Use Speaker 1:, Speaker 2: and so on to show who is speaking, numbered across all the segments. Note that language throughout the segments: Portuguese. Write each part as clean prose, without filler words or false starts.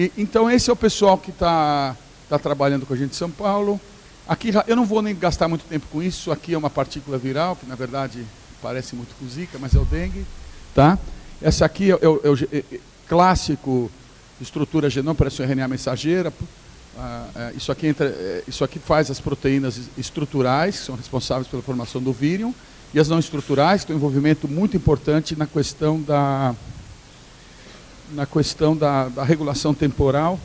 Speaker 1: Então esse é o pessoal que está trabalhando com a gente em São Paulo. Aqui eu não vou nem gastar muito tempo com isso. Aqui é uma partícula viral, que na verdade parece muito com Zika, mas é o dengue. Tá? Essa aqui é o clássico estrutura genômica, parece um RNA mensageira. Isso aqui faz as proteínas estruturais, que são responsáveis pela formação do vírion, e as não estruturais, que têm um envolvimento muito importante na questão da regulação temporal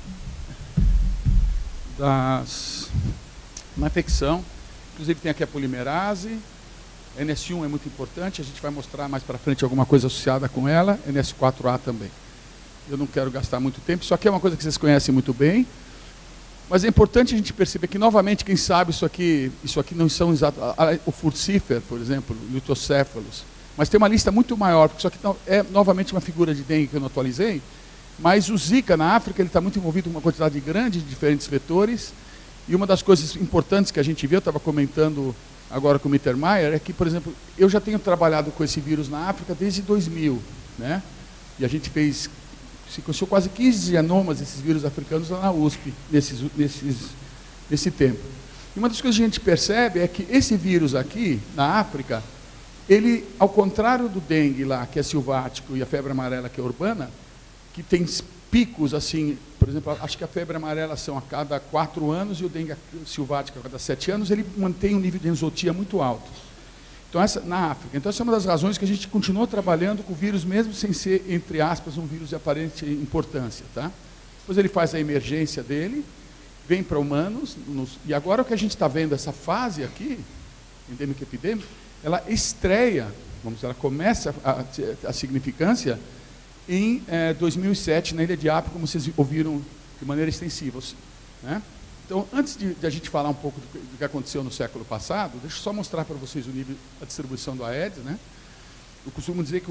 Speaker 1: na infecção. Inclusive tem aqui a polimerase, NS1 é muito importante, a gente vai mostrar mais para frente alguma coisa associada com ela, NS4A também. Eu não quero gastar muito tempo, isso aqui é uma coisa que vocês conhecem muito bem, mas é importante a gente perceber que, novamente, quem sabe isso aqui não são exatos, o furcifer, por exemplo, o lutocéfalos, mas tem uma lista muito maior, porque isso aqui é novamente uma figura de dengue que eu não atualizei, mas o Zika na África ele está muito envolvido com uma quantidade grande de diferentes vetores, e uma das coisas importantes que a gente viu, eu estava comentando agora com o Mittermeier, é que, por exemplo, eu já tenho trabalhado com esse vírus na África desde 2000, né? E a gente se conheceu quase 15 genomas desses vírus africanos lá na USP, nesse tempo. E uma das coisas que a gente percebe é que esse vírus aqui, na África, ele, ao contrário do dengue lá, que é silvático, e a febre amarela, que é urbana, que tem picos assim, por exemplo, acho que a febre amarela são a cada 4 anos e o dengue silvático a cada 7 anos, ele mantém um nível de enzotia muito alto. Então, na África. Então, essa é uma das razões que a gente continuou trabalhando com o vírus, mesmo sem ser, entre aspas, um vírus de aparente importância. Tá? Depois ele faz a emergência dele, vem para humanos, e agora o que a gente está vendo, essa fase aqui, endêmica epidêmica, ela estreia, ela começa a significância em 2007, na Ilha de África, como vocês ouviram de maneira extensiva. Né? Então, antes de a gente falar um pouco do que aconteceu no século passado, deixa eu só mostrar para vocês o nível, a distribuição do Aedes. Né? Eu costumo dizer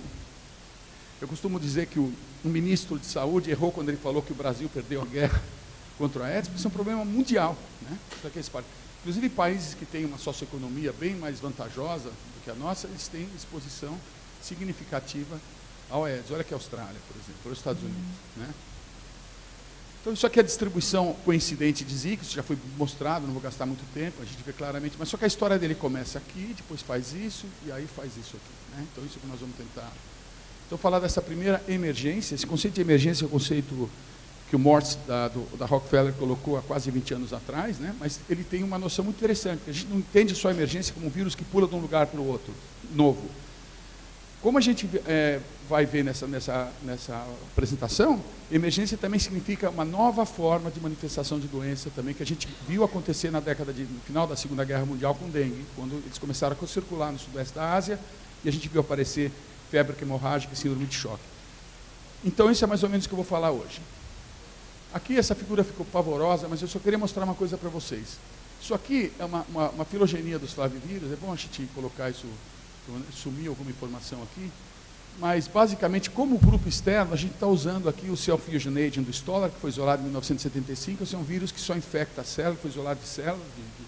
Speaker 1: que o ministro de Saúde errou quando ele falou que o Brasil perdeu a guerra contra o Aedes, porque isso é um problema mundial. Né? Inclusive, países que têm uma socioeconomia bem mais vantajosa do que a nossa, eles têm exposição significativa ao Aedes. Olha aqui a Austrália, por exemplo, ou os Estados Unidos. Né? Então, isso aqui é a distribuição coincidente de Zika, isso já foi mostrado, não vou gastar muito tempo, a gente vê claramente, mas só que a história dele começa aqui, depois faz isso, e aí faz isso aqui. Né? Então, isso que nós vamos tentar. Então, falar dessa primeira emergência, esse conceito de emergência é o conceito que o Morse, da Rockefeller, colocou há quase 20 anos atrás, né? Mas ele tem uma noção muito interessante, porque a gente não entende só a emergência como um vírus que pula de um lugar para o outro, novo. Como a gente vai ver nessa apresentação, emergência também significa uma nova forma de manifestação de doença também, que a gente viu acontecer no final da Segunda Guerra Mundial com dengue, quando eles começaram a circular no sudeste da Ásia, e a gente viu aparecer febre hemorrágica e síndrome de choque. Então, isso é mais ou menos o que eu vou falar hoje. Aqui essa figura ficou pavorosa, mas eu só queria mostrar uma coisa para vocês. Isso aqui é uma filogenia dos flavivírus, é bom a gente colocar isso, sumir alguma informação aqui, mas basicamente, como grupo externo, a gente está usando aqui o Self-Fusion Agent do Stoller, que foi isolado em 1975, esse é um vírus que só infecta a célula, foi isolado de células,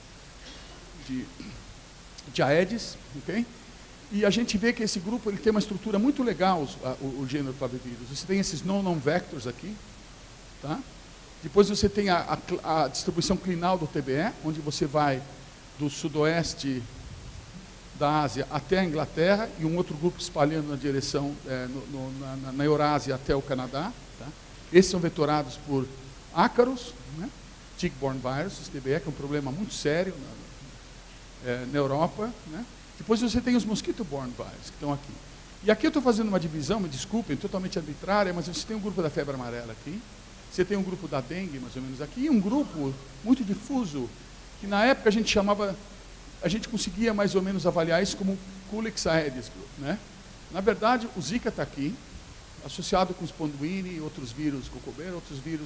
Speaker 1: de Aedes, ok? E a gente vê que esse grupo ele tem uma estrutura muito legal, o gênero flavivírus. Você tem esses non-vectors aqui, tá? Depois você tem a distribuição clinal do TBE, onde você vai do sudoeste da Ásia até a Inglaterra, e um outro grupo espalhando na direção, na Eurásia até o Canadá. Tá? Esses são vetorados por ácaros, né? Tick-borne viruses, TBE, que é um problema muito sério na Europa. Né? Depois você tem os mosquito-borne viruses, que estão aqui. E aqui eu estou fazendo uma divisão, me desculpem, totalmente arbitrária, mas você tem um grupo da febre amarela aqui, você tem um grupo da dengue, mais ou menos aqui, e um grupo muito difuso, que na época a gente conseguia mais ou menos avaliar isso como Culex aedes group, né? Na verdade, o Zika está aqui, associado com os Ponduini e outros vírus, Cocobeira, outros vírus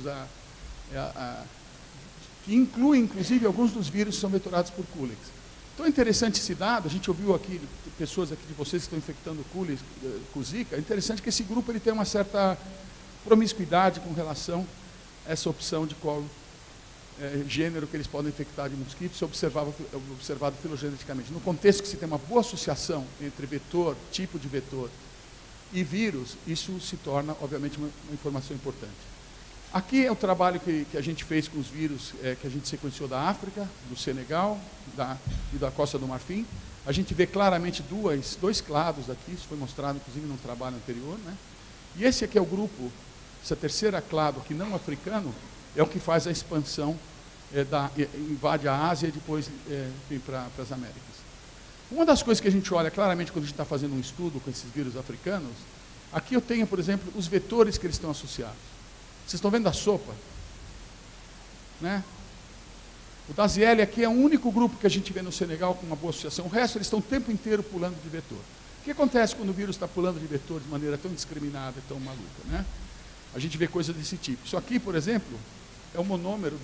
Speaker 1: que incluem, inclusive, alguns dos vírus que são vetorados por Culex. Então é interessante esse dado, a gente ouviu aqui, pessoas aqui de vocês que estão infectando Culex com Zika, é interessante que esse grupo ele tem uma certa promiscuidade com relação a essa opção de qual gênero que eles podem infectar de mosquitos, observado filogeneticamente. No contexto que se tem uma boa associação entre vetor, tipo de vetor e vírus, isso se torna, obviamente, uma informação importante. Aqui é o trabalho que a gente fez com os vírus, que a gente sequenciou da África, do Senegal e da Costa do Marfim. A gente vê claramente dois clados aqui, isso foi mostrado inclusive num trabalho anterior, né? E esse aqui é o grupo, essa terceira clado aqui não africano, é o que faz a expansão, invade a Ásia e depois vem para as Américas. Uma das coisas que a gente olha claramente quando a gente está fazendo um estudo com esses vírus africanos, aqui eu tenho, por exemplo, os vetores que eles estão associados. Vocês estão vendo a sopa? Né? O Daziel aqui é o único grupo que a gente vê no Senegal com uma boa associação. O resto, eles estão o tempo inteiro pulando de vetor. O que acontece quando o vírus está pulando de vetor de maneira tão indiscriminada e tão maluca? Né? A gente vê coisas desse tipo. Isso aqui, por exemplo, é o monômero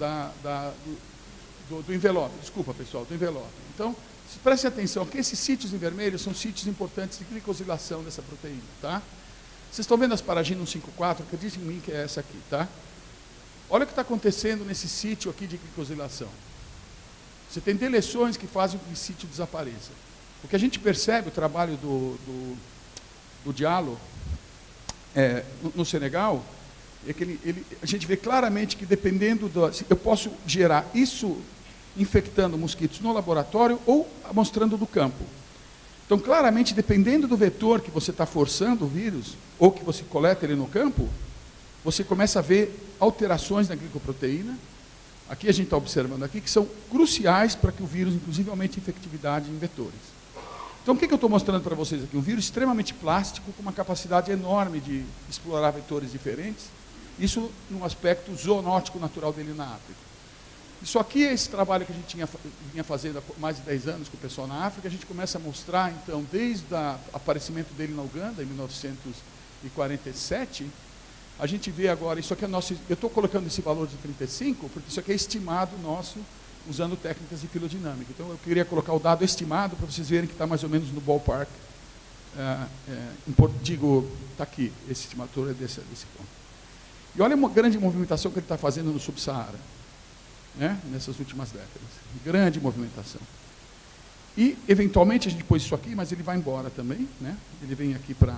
Speaker 1: do envelope. Desculpa, pessoal, do envelope. Então, prestem atenção que esses sítios em vermelho são sítios importantes de glicosilação dessa proteína. Tá? Vocês estão vendo a asparagina 154? Acreditem em mim que é essa aqui. Tá? Olha o que está acontecendo nesse sítio aqui de glicosilação. Você tem deleções que fazem com que esse sítio desapareça. O que a gente percebe, o trabalho do Diallo no Senegal, é que a gente vê claramente que dependendo eu posso gerar isso infectando mosquitos no laboratório ou mostrando do campo. Então, claramente, dependendo do vetor que você está forçando o vírus, ou que você coleta ele no campo, você começa a ver alterações na glicoproteína. Aqui a gente está observando aqui, que são cruciais para que o vírus, inclusive, aumente a infectividade em vetores. Então, o que eu estou mostrando para vocês aqui? Um vírus extremamente plástico, com uma capacidade enorme de explorar vetores diferentes, isso num aspecto zoonótico natural dele na África. Isso aqui é esse trabalho que a gente vinha fazendo há mais de 10 anos com o pessoal na África. A gente começa a mostrar, então, desde o aparecimento dele na Uganda, em 1947, a gente vê agora, isso aqui é nosso, eu estou colocando esse valor de 35, porque isso aqui é estimado nosso, usando técnicas de filodinâmica. Então, eu queria colocar o dado estimado para vocês verem que está mais ou menos no ballpark. Está aqui, esse estimador é desse ponto. E olha uma grande movimentação que ele está fazendo no Subsaara, né, nessas últimas décadas. Grande movimentação. E, eventualmente, a gente pôs isso aqui, mas ele vai embora também. Né? Ele vem aqui para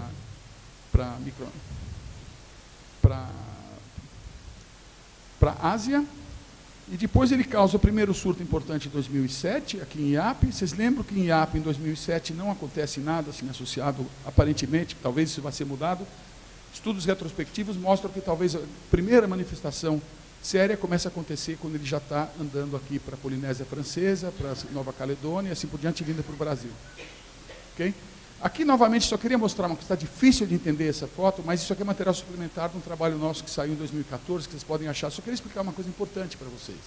Speaker 1: a Ásia. E depois ele causa o primeiro surto importante em 2007, aqui em Iap. Vocês lembram que em Iap, em 2007, não acontece nada assim associado, aparentemente, talvez isso vai ser mudado. Estudos retrospectivos mostram que talvez a primeira manifestação séria começa a acontecer quando ele já está andando aqui para a Polinésia Francesa, para a Nova Caledônia, e assim por diante, vindo para o Brasil. Okay? Aqui, novamente, só queria mostrar uma coisa, está difícil de entender essa foto, mas isso aqui é material suplementar de um trabalho nosso que saiu em 2014, que vocês podem achar. Só queria explicar uma coisa importante para vocês.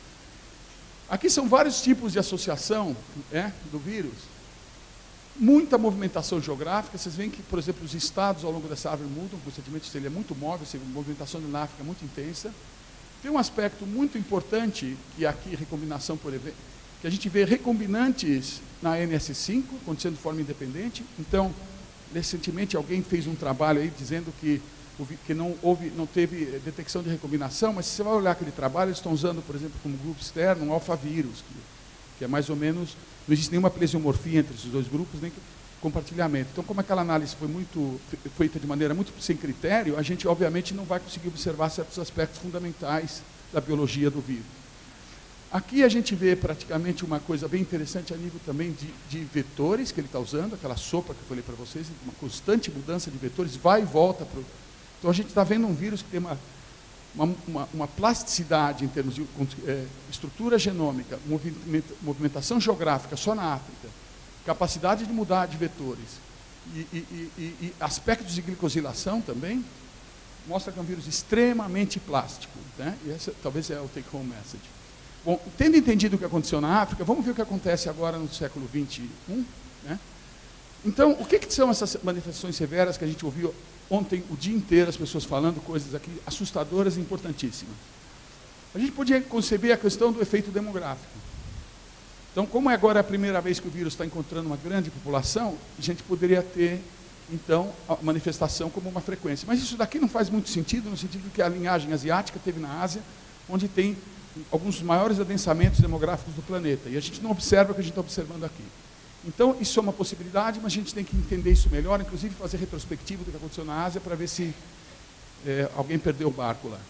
Speaker 1: Aqui são vários tipos de associação do vírus. Muita movimentação geográfica. Vocês veem que, por exemplo, os estados ao longo dessa árvore mudam, constantemente, ele é muito móvel, a movimentação na África é muito intensa. Tem um aspecto muito importante, que aqui, recombinação por evento, que a gente vê recombinantes na NS5, acontecendo de forma independente. Então, recentemente, alguém fez um trabalho aí dizendo que não teve detecção de recombinação, mas se você vai olhar aquele trabalho, eles estão usando, por exemplo, como grupo externo, um alfavírus, que é mais ou menos, não existe nenhuma plesiomorfia entre esses dois grupos, nem compartilhamento. Então, como aquela análise foi feita de maneira muito sem critério, a gente, obviamente, não vai conseguir observar certos aspectos fundamentais da biologia do vírus. Aqui a gente vê praticamente uma coisa bem interessante a nível também de vetores que ele está usando, aquela sopa que eu falei para vocês, uma constante mudança de vetores, vai e volta. Então, a gente está vendo um vírus que tem uma plasticidade em termos de estrutura genômica, movimentação geográfica só na África, capacidade de mudar de vetores e aspectos de glicosilação também, mostra que é um vírus extremamente plástico. Né? E essa talvez é o take-home message. Bom, tendo entendido o que aconteceu na África, vamos ver o que acontece agora no século XXI. Né? Então, o que são essas manifestações severas que a gente ouviu ontem o dia inteiro, as pessoas falando coisas aqui assustadoras e importantíssimas? A gente podia conceber a questão do efeito demográfico. Então, como agora é a primeira vez que o vírus está encontrando uma grande população, a gente poderia ter, então, a manifestação como uma frequência. Mas isso daqui não faz muito sentido, no sentido que a linhagem asiática teve na Ásia, onde tem alguns dos maiores adensamentos demográficos do planeta. E a gente não observa o que a gente está observando aqui. Então, isso é uma possibilidade, mas a gente tem que entender isso melhor, inclusive fazer retrospectiva do que aconteceu na Ásia, para ver se alguém perdeu o barco lá.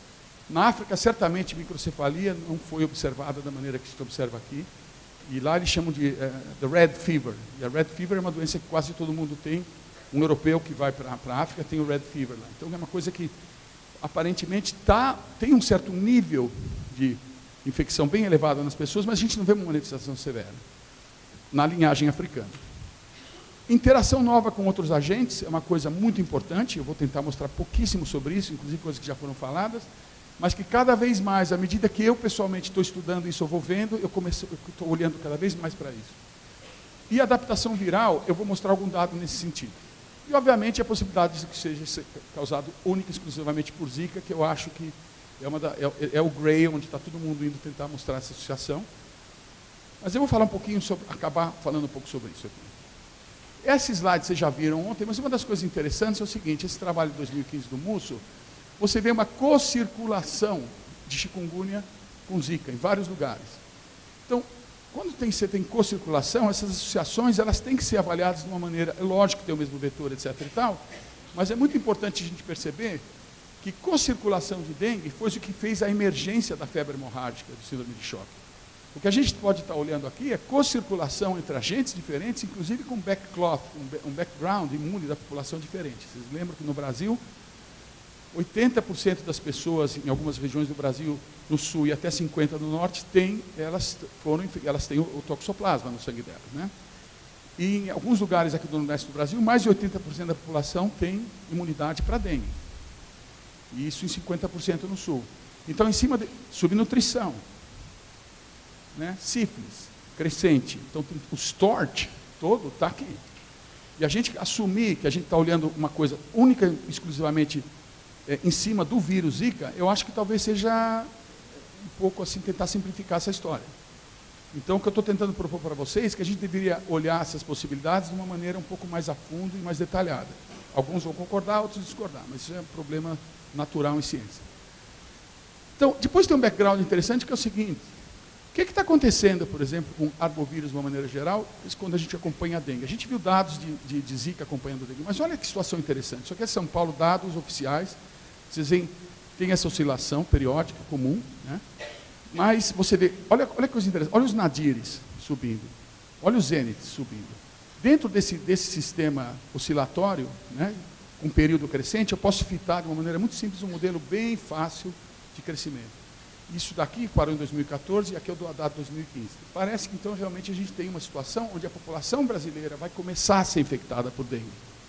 Speaker 1: Na África, certamente, microcefalia não foi observada da maneira que se observa aqui. E lá eles chamam de the Red Fever. E a Red Fever é uma doença que quase todo mundo tem. Um europeu que vai para a África tem o Red Fever lá. Então é uma coisa que aparentemente tem um certo nível de infecção bem elevada nas pessoas, mas a gente não vê uma manifestação severa na linhagem africana. Interação nova com outros agentes é uma coisa muito importante. Eu vou tentar mostrar pouquíssimo sobre isso, inclusive coisas que já foram faladas, mas que cada vez mais, à medida que eu pessoalmente estou estudando isso, eu vou vendo, eu estou olhando cada vez mais para isso. E adaptação viral, eu vou mostrar algum dado nesse sentido. E, obviamente, a possibilidade de que seja causado única e exclusivamente por Zika, que eu acho que é o Gray, onde está todo mundo indo tentar mostrar essa associação. Mas eu vou falar um pouquinho acabar falando um pouco sobre isso aqui. Esse slide vocês já viram ontem, mas uma das coisas interessantes é o seguinte: esse trabalho de 2015 do Musso, você vê uma co-circulação de chikungunya com Zika em vários lugares. Então, quando você tem co-circulação, essas associações elas têm que ser avaliadas de uma maneira, é lógico que tem o mesmo vetor, etc. e tal, mas é muito importante a gente perceber que co-circulação de dengue foi o que fez a emergência da febre hemorrágica, do síndrome de choque. O que a gente pode estar olhando aqui é co-circulação entre agentes diferentes, inclusive com um background imune da população diferente. Vocês lembram que no Brasil, 80% das pessoas em algumas regiões do Brasil, no sul e até 50% no norte, elas têm o toxoplasma no sangue delas, né? E em alguns lugares aqui do nordeste do Brasil, mais de 80% da população tem imunidade para dengue. E isso em 50% no sul. Então, em cima de subnutrição, né? Sífilis, crescente. Então, o STORT todo está aqui. E a gente assumir que a gente está olhando uma coisa única e exclusivamente em cima do vírus Zika, eu acho que talvez seja um pouco assim, tentar simplificar essa história. Então, o que eu estou tentando propor para vocês é que a gente deveria olhar essas possibilidades de uma maneira um pouco mais a fundo e mais detalhada. Alguns vão concordar, outros discordar, mas isso é um problema natural em ciência. Então, depois tem um background interessante que é o seguinte: o que está acontecendo, por exemplo, com arbovírus de uma maneira geral, quando a gente acompanha a dengue? A gente viu dados de Zika acompanhando a dengue, mas olha que situação interessante. Isso aqui é São Paulo, dados oficiais. Vocês veem, tem essa oscilação periódica comum, né? Mas você vê, olha que coisa interessante, olha os nadires subindo, olha os zênites subindo. Dentro desse sistema oscilatório, né, com período crescente, eu posso fitar de uma maneira muito simples um modelo bem fácil de crescimento. Isso daqui parou em 2014 e aqui eu dou a data de 2015. Parece que então realmente a gente tem uma situação onde a população brasileira vai começar a ser infectada por dengue.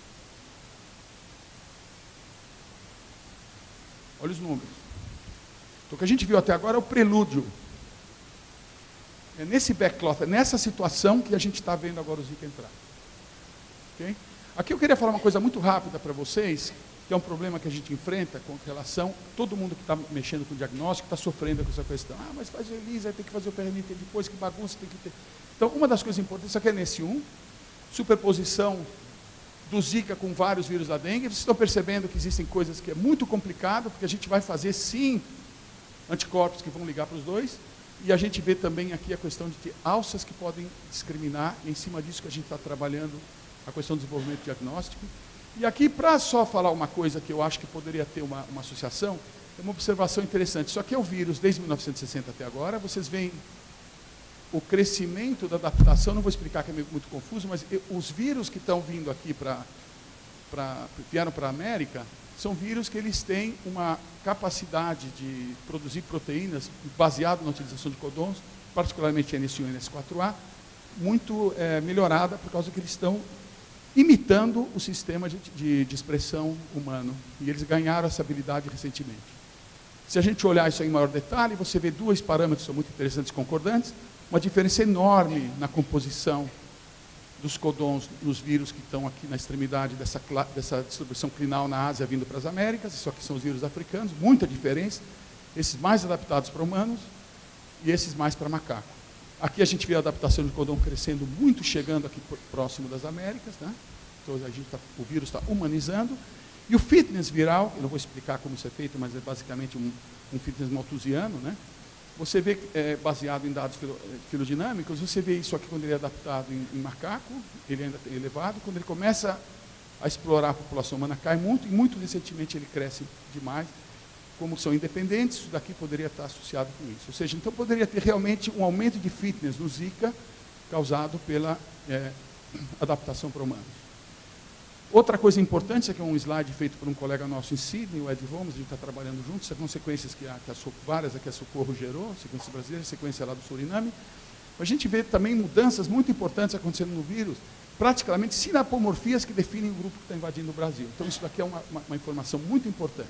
Speaker 1: Olha os números. Então, o que a gente viu até agora é o prelúdio. É nesse backlot, é nessa situação que a gente está vendo agora o Zika entrar. Okay? Aqui eu queria falar uma coisa muito rápida para vocês, que é um problema que a gente enfrenta com relação, todo mundo que está mexendo com o diagnóstico está sofrendo com essa questão. Ah, mas faz o ELISA, tem que fazer o PRNT depois, que bagunça tem que ter. Então, uma das coisas importantes, isso aqui é NS1, superposição do Zika com vários vírus da dengue. Vocês estão percebendo que existem coisas que é muito complicado, porque a gente vai fazer, sim, anticorpos que vão ligar para os dois, e a gente vê também aqui a questão de ter alças que podem discriminar, e em cima disso que a gente está trabalhando a questão do desenvolvimento diagnóstico. E aqui, para só falar uma coisa que eu acho que poderia ter uma associação, é uma observação interessante. Isso aqui é o vírus desde 1960 até agora. Vocês veem o crescimento da adaptação, não vou explicar que é muito confuso, mas os vírus que estão vindo aqui vieram para a América, são vírus que eles têm uma capacidade de produzir proteínas baseado na utilização de codons, particularmente NS1 e NS4A, muito melhorada por causa que eles estão imitando o sistema de expressão humano. E eles ganharam essa habilidade recentemente. Se a gente olhar isso em maior detalhe, você vê dois parâmetros que são muito interessantes e concordantes, uma diferença enorme na composição dos codons nos vírus que estão aqui na extremidade dessa distribuição clinal na Ásia vindo para as Américas. Isso aqui são os vírus africanos, muita diferença. Esses mais adaptados para humanos e esses mais para macaco. Aqui a gente vê a adaptação de codon crescendo muito, chegando aqui próximo das Américas, né? Então o vírus está humanizando. E o fitness viral, eu não vou explicar como isso é feito, mas é basicamente um fitness malthusiano, né? Você vê, baseado em dados filodinâmicos, você vê isso aqui quando ele é adaptado em macaco, ele ainda é elevado. Quando ele começa a explorar a população humana, cai muito, e muito recentemente ele cresce demais. como são independentes, isso daqui poderia estar associado com isso. Ou seja, então poderia ter realmente um aumento de fitness no Zika causado pela adaptação para humanos. Outra coisa importante, isso aqui é um slide feito por um colega nosso em Sydney, o Ed Holmes, a gente está trabalhando juntos, as consequências várias que a Socorro gerou, sequência brasileira, sequência lá do Suriname. A gente vê também mudanças muito importantes acontecendo no vírus, praticamente sinapomorfias que definem o grupo que está invadindo o Brasil. Então isso daqui é uma informação muito importante.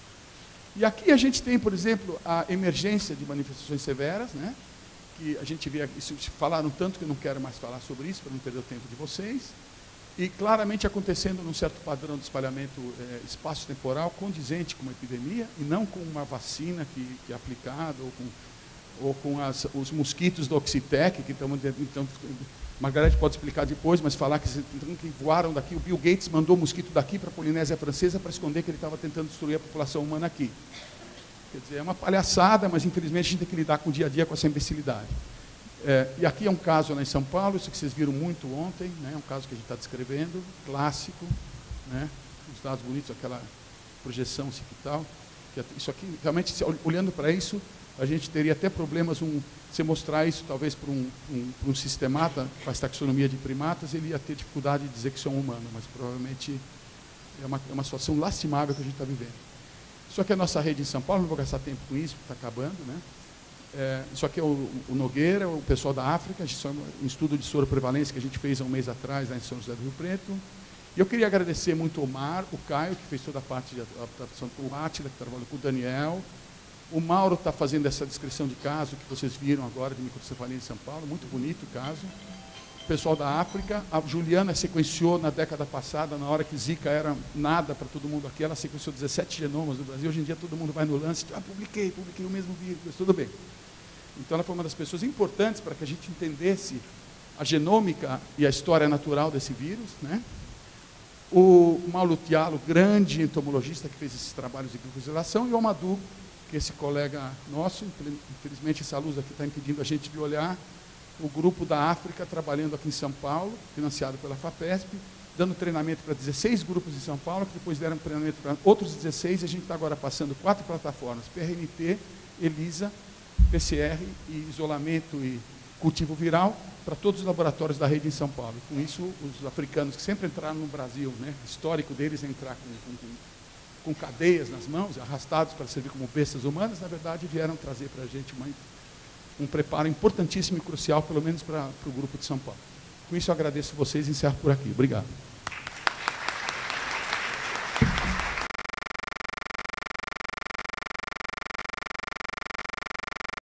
Speaker 1: E aqui a gente tem, por exemplo, a emergência de manifestações severas, né? Que a gente vê, isso falaram tanto que eu não quero mais falar sobre isso, para não perder o tempo de vocês. E claramente acontecendo num certo padrão de espalhamento espaço-temporal condizente com uma epidemia, e não com uma vacina que é aplicada, ou com os mosquitos do Oxitec, que estão... Então, Margarete pode explicar depois, mas falar que voaram daqui, o Bill Gates mandou mosquito daqui para a Polinésia Francesa para esconder que ele estava tentando destruir a população humana aqui. Quer dizer, é uma palhaçada, mas infelizmente a gente tem que lidar com o dia a dia com essa imbecilidade. E aqui é um caso lá em São Paulo, isso que vocês viram muito ontem, né, um caso que a gente está descrevendo, clássico, né, os dados bonitos, aquela projeção tal. Isso aqui, realmente, olhando para isso, a gente teria até problemas, se mostrar isso talvez para um sistemata, que faz taxonomia de primatas, ele ia ter dificuldade de dizer que isso é um humano, mas provavelmente é uma situação lastimável que a gente está vivendo. Isso aqui é a nossa rede em São Paulo, não vou gastar tempo com isso, porque está acabando, né? Isso aqui é o Nogueira, o pessoal da África, isso é um estudo de soroprevalência que a gente fez há um mês atrás, lá em São José do Rio Preto. E eu queria agradecer muito o Omar, o Caio, que fez toda a parte de adaptação, o Átila, que trabalhou com o Daniel. O Mauro está fazendo essa descrição de caso que vocês viram agora, de microcefalia em São Paulo, muito bonito o caso. O pessoal da África, a Juliana sequenciou na década passada, na hora que Zika era nada para todo mundo aqui, ela sequenciou 17 genomas do Brasil. Hoje em dia todo mundo vai no lance, publiquei o mesmo vírus, mas tudo bem. Então ela foi uma das pessoas importantes para que a gente entendesse a genômica e a história natural desse vírus, né? O Mauro Tialo, grande entomologista que fez esses trabalhos de glicosilação, e o Amadou, que é esse colega nosso, infelizmente essa luz aqui está impedindo a gente de olhar, o grupo da África trabalhando aqui em São Paulo, financiado pela FAPESP, dando treinamento para 16 grupos em São Paulo, que depois deram treinamento para outros 16, e a gente está agora passando 4 plataformas, PRNT, ELISA, PCR e isolamento e cultivo viral para todos os laboratórios da rede em São Paulo. Com isso, os africanos que sempre entraram no Brasil, né, histórico deles é entrar com cadeias nas mãos, arrastados para servir como bestas humanas, na verdade vieram trazer para a gente um preparo importantíssimo e crucial, pelo menos para o grupo de São Paulo. Com isso eu agradeço vocês e encerro por aqui. Obrigado.